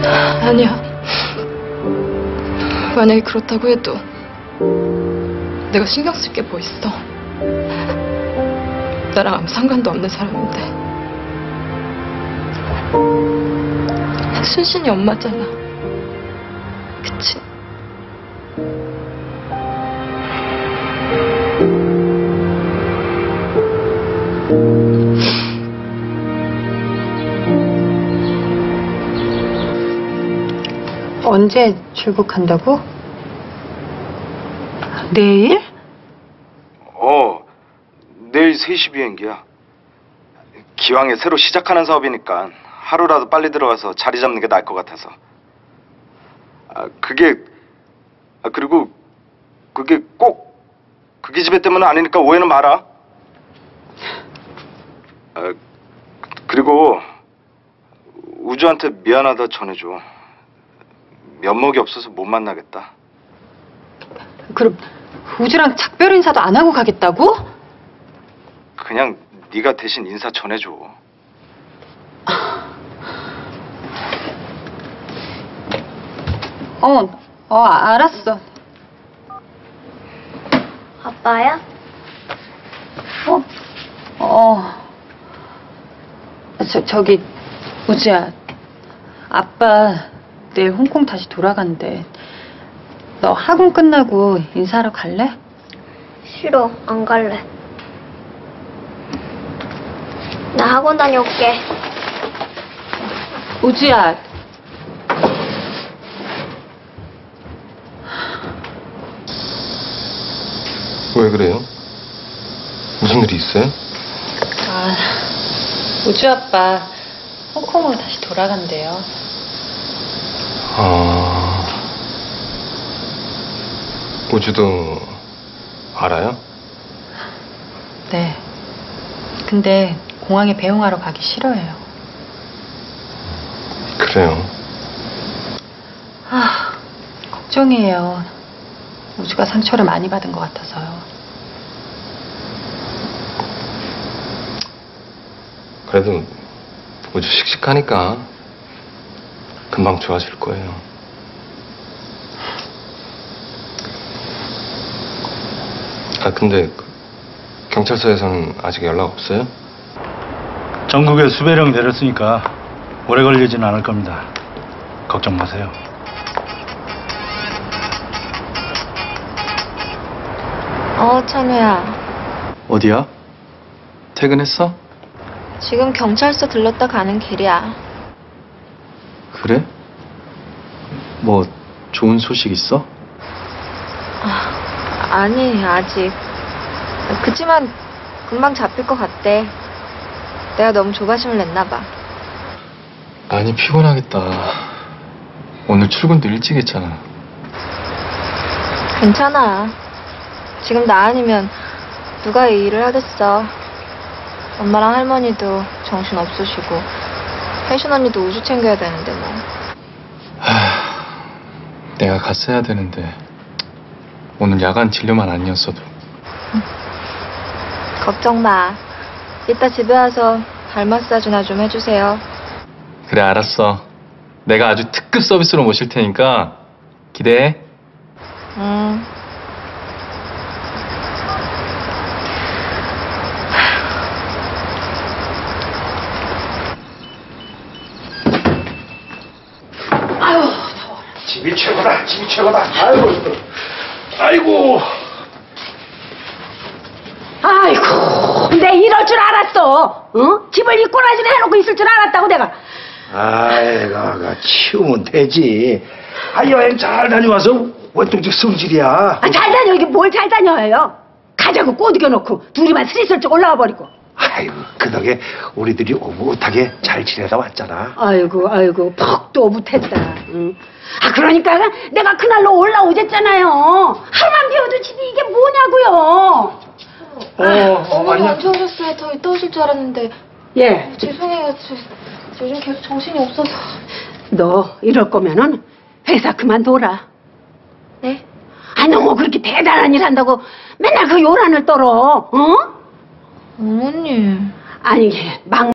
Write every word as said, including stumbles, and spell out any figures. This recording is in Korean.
아니야. 만약에 그렇다고 해도 내가 신경 쓸 게 뭐 있어. 나랑 아무 상관도 없는 사람인데. 순신이 엄마잖아. 그치? 언제 출국한다고? 내일? 어, 내일 세 시 비행기야. 기왕에 새로 시작하는 사업이니까 하루라도 빨리 들어가서 자리 잡는 게 나을 것 같아서. 아, 그게, 아, 그리고 그게 꼭 그게 집애 때문은 아니니까 오해는 마라. 아, 그리고 우주한테 미안하다 전해줘. 면목이 없어서 못 만나겠다. 그럼 우주랑 작별 인사도 안 하고 가겠다고? 그냥 네가 대신 인사 전해줘. 어, 어, 알았어. 아빠야? 어? 어. 저, 저기, 우주야. 아빠 내일 홍콩 다시 돌아간대. 너 학원 끝나고 인사하러 갈래? 싫어, 안 갈래. 나 학원 다녀올게. 우주야. 왜 그래요? 무슨 일이 있어요? 아, 우주 아빠 홍콩으로 다시 돌아간대요. 아... 우주도 알아요? 네. 근데 공항에 배웅하러 가기 싫어해요. 그래요. 아, 걱정이에요. 우주가 상처를 많이 받은 것 같아서요. 그래도 우주 씩씩하니까 금방 좋아질 거예요. 아, 근데 그 경찰서에서는 아직 연락 없어요? 전국에 수배령 내렸으니까 오래 걸리진 않을 겁니다. 걱정 마세요. 어, 찬우야. 어디야? 퇴근했어? 지금 경찰서 들렀다 가는 길이야. 그래? 뭐 좋은 소식 있어? 아, 아니, 아직. 그치만 금방 잡힐 것 같대. 내가 너무 조바심을 냈나 봐. 많이 피곤하겠다. 오늘 출근도 일찍 했잖아. 괜찮아. 지금 나 아니면 누가 이 일을 하겠어. 엄마랑 할머니도 정신 없으시고 혜신 언니도 우주 챙겨야 되는데 뭐. 하... 내가 갔어야 되는데 오늘 야간 진료만 아니었어도. 응. 걱정 마. 이따 집에 와서 발 마사지나 좀 해주세요. 그래, 알았어. 내가 아주 특급 서비스로 모실 테니까 기대해. 응. 집이 최고다, 집이 최고다. 아이고, 아이고. 아이고, 내 이럴 줄 알았어. 어? 집을 이 꼬라지를 해놓고 있을 줄 알았다고 내가. 아이고, 치우면 되지. 아, 여행 잘 다녀와서 왜 또 성질이야? 아, 잘 다녀. 이게 뭘 잘 다녀요? 가자고 꼬드겨놓고 둘이만 스리슬쩍 올라와 버리고. 아이고, 그 덕에 우리들이 오붓하게 잘 지내다 왔잖아. 아이고, 아이고, 퍽도 오붓했다. 응. 아, 그러니까 내가 그날로 올라오랬잖아요. 하루만 비워도 집이 이게 뭐냐고요. 어, 어머니 언제 오셨어요? 더 이따 오실 줄 알았는데. 예. 죄송해요. 저, 저 요즘 계속 정신이 없어서. 너 이럴 거면은 회사 그만둬라. 네? 아, 너 뭐 그렇게 대단한 일 한다고 맨날 그 요란을 떨어, 어? 어머니. 아니, 막